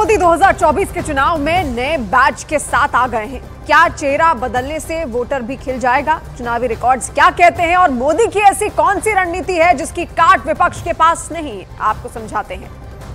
मोदी 2024 के चुनाव में नए बैच के साथ आ गए हैं। क्या चेहरा बदलने से वोटर भी खिल जाएगा? चुनावी रिकॉर्ड्स क्या कहते हैं और मोदी की ऐसी कौन सी रणनीति है जिसकी काट विपक्ष के पास नहीं? आपको समझाते हैं।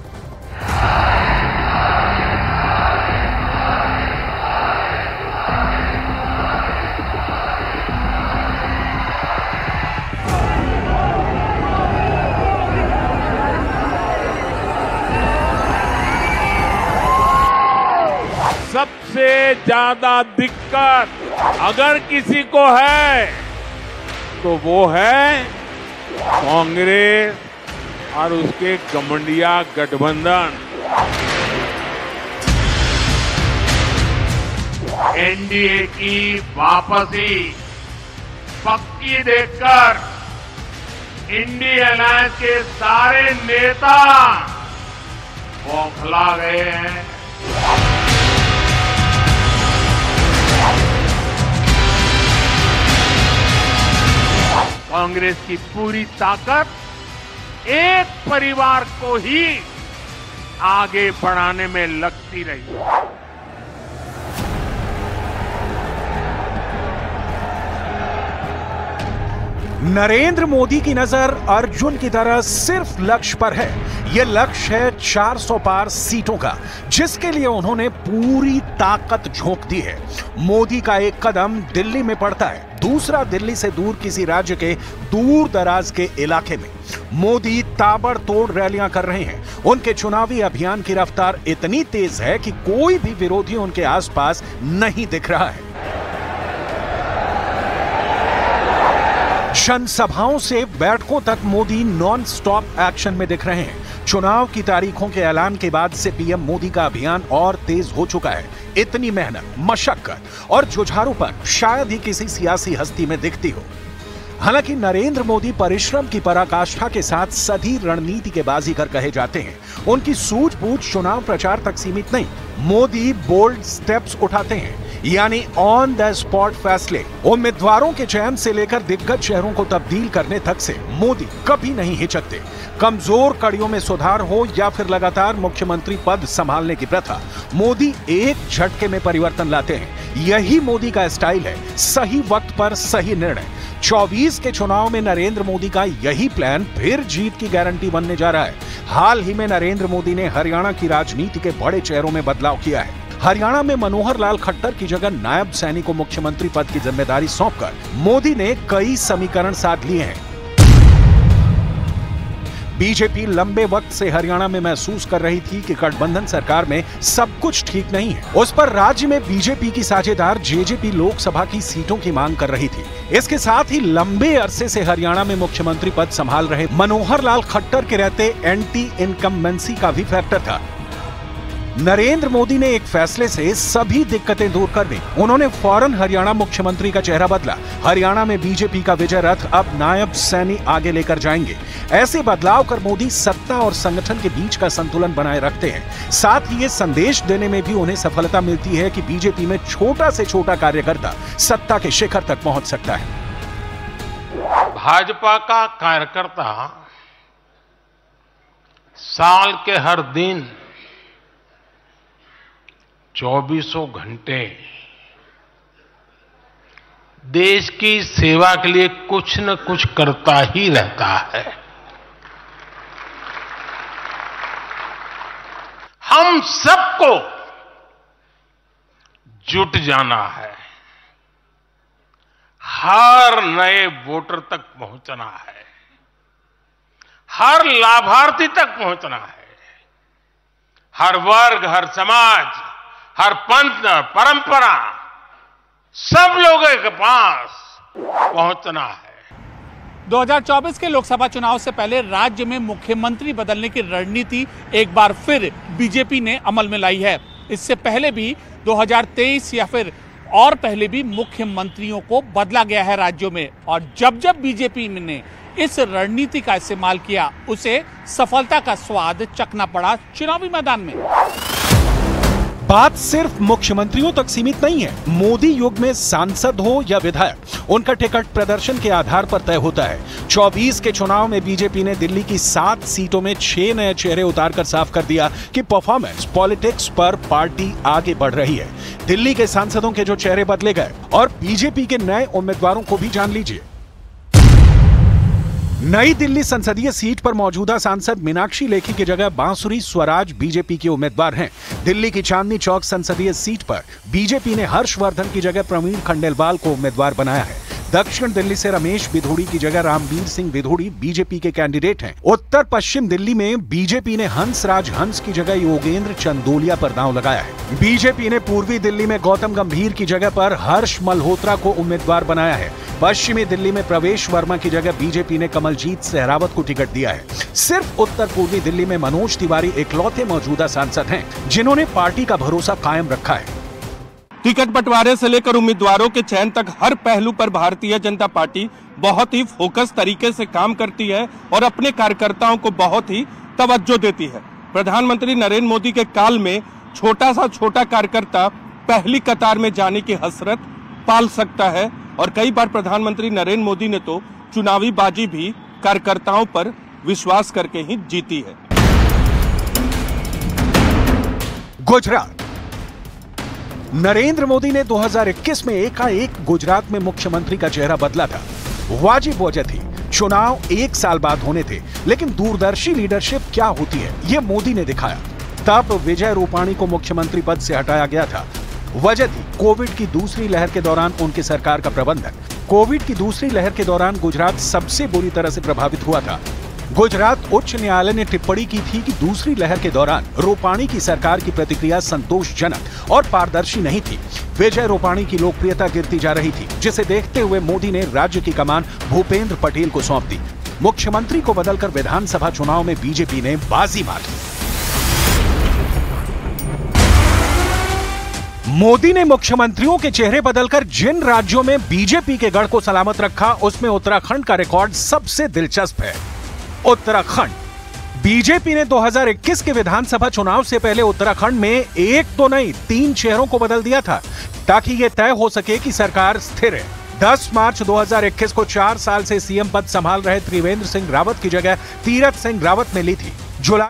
सबसे ज्यादा दिक्कत अगर किसी को है तो वो है कांग्रेस और उसके घमंडिया गठबंधन। एनडीए की वापसी पक्की देखकर इंडिया अलायंस के सारे नेता बौखला गए हैं। कांग्रेस की पूरी ताकत एक परिवार को ही आगे बढ़ाने में लगती रही। नरेंद्र मोदी की नजर अर्जुन की तरह सिर्फ लक्ष्य पर है। यह लक्ष्य है 400 पार सीटों का, जिसके लिए उन्होंने पूरी ताकत झोंक दी है। मोदी का एक कदम दिल्ली में पड़ता है, दूसरा दिल्ली से दूर किसी राज्य के दूर दराज के इलाके में। मोदी ताबड़तोड़ रैलियां कर रहे हैं। उनके चुनावी अभियान की रफ्तार इतनी तेज है कि कोई भी विरोधी उनके आसपास नहीं दिख रहा है। जनसभाओं से बैठकों तक मोदी नॉन स्टॉप एक्शन में दिख रहे हैं। चुनाव की तारीखों के ऐलान के बाद से पीएम मोदी का अभियान और तेज हो चुका है। इतनी मेहनत, मशक्कत और जुझारूपन शायद ही किसी सियासी हस्ती में दिखती हो। हालांकि नरेंद्र मोदी परिश्रम की पराकाष्ठा के साथ सदी रणनीति के बाजीगर कहे जाते हैं। उनकी सूझबूझ चुनाव प्रचार तक सीमित नहीं। मोदी बोल्ड स्टेप्स उठाते हैं, यानी ऑन द स्पॉट फैसले। उम्मीदवारों के चयन से लेकर दिग्गज शहरों को तब्दील करने तक से मोदी कभी नहीं हिचकते। कमजोर कड़ियों में सुधार हो या फिर लगातार मुख्यमंत्री पद संभालने की प्रथा, मोदी एक झटके में परिवर्तन लाते हैं। यही मोदी का स्टाइल है, सही वक्त पर सही निर्णय। 24 के चुनाव में नरेंद्र मोदी का यही प्लान फिर जीत की गारंटी बनने जा रहा है। हाल ही में नरेंद्र मोदी ने हरियाणा की राजनीति के बड़े चेहरों में बदलाव किया है। हरियाणा में मनोहर लाल खट्टर की जगह नायब सैनी को मुख्यमंत्री पद की जिम्मेदारी सौंपकर मोदी ने कई समीकरण साध लिए हैं। बीजेपी लंबे वक्त से हरियाणा में महसूस कर रही थी कि गठबंधन सरकार में सब कुछ ठीक नहीं है। उस पर राज्य में बीजेपी की साझेदार जेजेपी लोकसभा की सीटों की मांग कर रही थी। इसके साथ ही लंबे अरसे से हरियाणा में मुख्यमंत्री पद संभाल रहे मनोहर लाल खट्टर के रहते एंटी इनकम्बेंसी का भी फैक्टर था। नरेंद्र मोदी ने एक फैसले से सभी दिक्कतें दूर कर दी। उन्होंने फौरन हरियाणा मुख्यमंत्री का चेहरा बदला। हरियाणा में बीजेपी का विजय रथ अब नायब सैनी आगे लेकर जाएंगे। ऐसे बदलाव कर मोदी सत्ता और संगठन के बीच का संतुलन बनाए रखते हैं। साथ ही ये संदेश देने में भी उन्हें सफलता मिलती है कि बीजेपी में छोटा से छोटा कार्यकर्ता सत्ता के शिखर तक पहुंच सकता है। भाजपा का कार्यकर्ता साल के हर दिन 24 घंटे देश की सेवा के लिए कुछ न कुछ करता ही रहता है। हम सबको जुट जाना है, हर नए वोटर तक पहुंचना है, हर लाभार्थी तक पहुंचना है, हर वर्ग, हर समाज, हर पंथ, परंपरा, सब लोगों के पास पहुंचना है। 2024 के लोकसभा चुनाव से पहले राज्य में मुख्यमंत्री बदलने की रणनीति एक बार फिर बीजेपी ने अमल में लाई है। इससे पहले भी 2023 या फिर और पहले भी मुख्यमंत्रियों को बदला गया है राज्यों में, और जब जब बीजेपी ने इस रणनीति का इस्तेमाल किया उसे सफलता का स्वाद चखना पड़ा चुनावी मैदान में। बात सिर्फ मुख्यमंत्रियों तक सीमित नहीं है। मोदी युग में सांसद हो या विधायक, उनका टिकट प्रदर्शन के आधार पर तय होता है। 24 के चुनाव में बीजेपी ने दिल्ली की 7 सीटों में 6 नए चेहरे उतारकर साफ कर दिया कि परफॉर्मेंस पॉलिटिक्स पर पार्टी आगे बढ़ रही है। दिल्ली के सांसदों के जो चेहरे बदले गए और बीजेपी के नए उम्मीदवारों को भी जान लीजिए। नई दिल्ली संसदीय सीट पर मौजूदा सांसद मीनाक्षी लेखी की जगह बांसुरी स्वराज बीजेपी के उम्मीदवार हैं। दिल्ली की चांदनी चौक संसदीय सीट पर बीजेपी ने हर्षवर्धन की जगह प्रवीण खंडेलवाल को उम्मीदवार बनाया है। दक्षिण दिल्ली से रमेश बिधूड़ी की जगह रामवीर सिंह बिधूड़ी बीजेपी के कैंडिडेट हैं। उत्तर पश्चिम दिल्ली में बीजेपी ने हंसराज हंस की जगह योगेंद्र चंदोलिया पर दांव लगाया है। बीजेपी ने पूर्वी दिल्ली में गौतम गंभीर की जगह पर हर्ष मल्होत्रा को उम्मीदवार बनाया है। पश्चिमी दिल्ली में प्रवेश वर्मा की जगह बीजेपी ने कमलजीत सहरावत को टिकट दिया है। सिर्फ उत्तर पूर्वी दिल्ली में मनोज तिवारी इकलौते मौजूदा सांसद हैं जिन्होंने पार्टी का भरोसा कायम रखा है। टिकट बंटवारे से लेकर उम्मीदवारों के चयन तक हर पहलू पर भारतीय जनता पार्टी बहुत ही फोकस तरीके से काम करती है और अपने कार्यकर्ताओं को बहुत ही तवज्जो देती है। प्रधानमंत्री नरेंद्र मोदी के काल में छोटा सा छोटा कार्यकर्ता पहली कतार में जाने की हसरत पाल सकता है और कई बार प्रधानमंत्री नरेंद्र मोदी ने तो चुनावी बाजी भी कार्यकर्ताओं पर विश्वास करके ही जीती है। गुजरात। नरेंद्र मोदी ने 2021 में एकाएक गुजरात में मुख्यमंत्री का चेहरा बदला था। वाजिब वजह थी, चुनाव 1 साल बाद होने थे, लेकिन दूरदर्शी लीडरशिप क्या होती है ये मोदी ने दिखाया। तब विजय रूपाणी को मुख्यमंत्री पद से हटाया गया था। वजह थी कोविड की दूसरी लहर के दौरान उनकी सरकार का प्रबंधन। कोविड की दूसरी लहर के दौरान गुजरात सबसे बुरी तरह से प्रभावित हुआ था। गुजरात उच्च न्यायालय ने टिप्पणी की थी कि दूसरी लहर के दौरान रूपाणी की सरकार की प्रतिक्रिया संतोषजनक और पारदर्शी नहीं थी। विजय रूपाणी की लोकप्रियता गिरती जा रही थी, जिसे देखते हुए मोदी ने राज्य की कमान भूपेंद्र पटेल को सौंप दी। मुख्यमंत्री को बदलकर विधानसभा चुनाव में बीजेपी ने बाजी मारी। मोदी ने मुख्यमंत्रियों के चेहरे बदलकर जिन राज्यों में बीजेपी के गढ़ को सलामत रखा, उसमें उत्तराखंड का रिकॉर्ड सबसे दिलचस्प है। उत्तराखंड। बीजेपी ने 2021 के विधानसभा चुनाव से पहले उत्तराखंड में एक तो नहीं 3 चेहरों को बदल दिया था ताकि यह तय हो सके कि सरकार स्थिर है। 10 मार्च 2021 को 4 साल से सीएम पद संभाल रहे त्रिवेंद्र सिंह रावत की जगह तीरथ सिंह रावत ने ली थी। जुलाई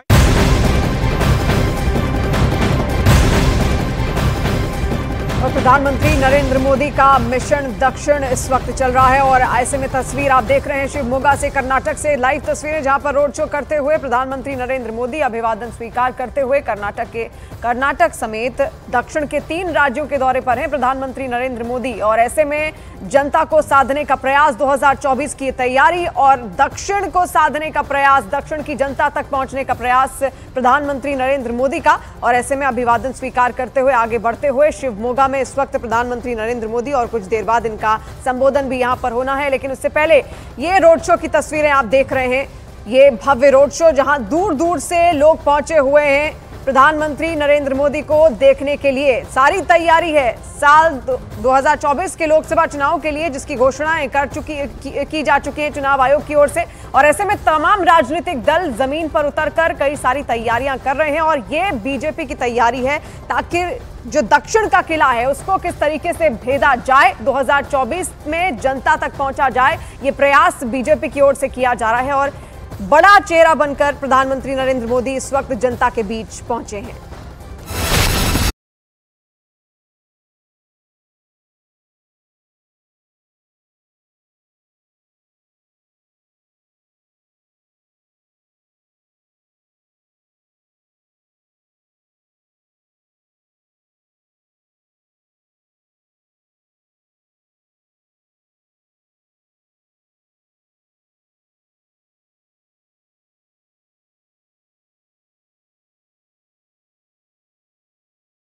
और प्रधानमंत्री नरेंद्र मोदी का मिशन दक्षिण इस वक्त चल रहा है और ऐसे में तस्वीर आप देख रहे हैं शिवमोगा से, कर्नाटक से लाइव तस्वीरें, जहां पर रोड शो करते हुए प्रधानमंत्री नरेंद्र मोदी अभिवादन स्वीकार करते हुए कर्नाटक समेत दक्षिण के 3 राज्यों के दौरे पर हैं प्रधानमंत्री नरेंद्र मोदी। और ऐसे में जनता को साधने का प्रयास, 2024 की तैयारी और दक्षिण को साधने का प्रयास, दक्षिण की जनता तक पहुंचने का प्रयास प्रधानमंत्री नरेंद्र मोदी का। और ऐसे में अभिवादन स्वीकार करते हुए आगे बढ़ते हुए शिवमोगा में इस वक्त प्रधानमंत्री नरेंद्र मोदी और कुछ देर बाद इनका संबोधन भी यहां पर होना है। लेकिन उससे पहले ये रोड शो की तस्वीरें आप देख रहे हैं, ये भव्य रोड शो जहां दूर दूर से लोग पहुंचे हुए हैं प्रधानमंत्री नरेंद्र मोदी को देखने के लिए। सारी तैयारी है साल 2024 के लोकसभा चुनाव के लिए, जिसकी घोषणाएं की जा चुकी है चुनाव आयोग की ओर से। और ऐसे में तमाम राजनीतिक दल जमीन पर उतरकर कई सारी तैयारियां कर रहे हैं और ये बीजेपी की तैयारी है ताकि जो दक्षिण का किला है उसको किस तरीके से भेदा जाए, 2024 में जनता तक पहुंचा जाए, ये प्रयास बीजेपी की ओर से किया जा रहा है। और बड़ा चेहरा बनकर प्रधानमंत्री नरेंद्र मोदी इस वक्त जनता के बीच पहुंचे हैं।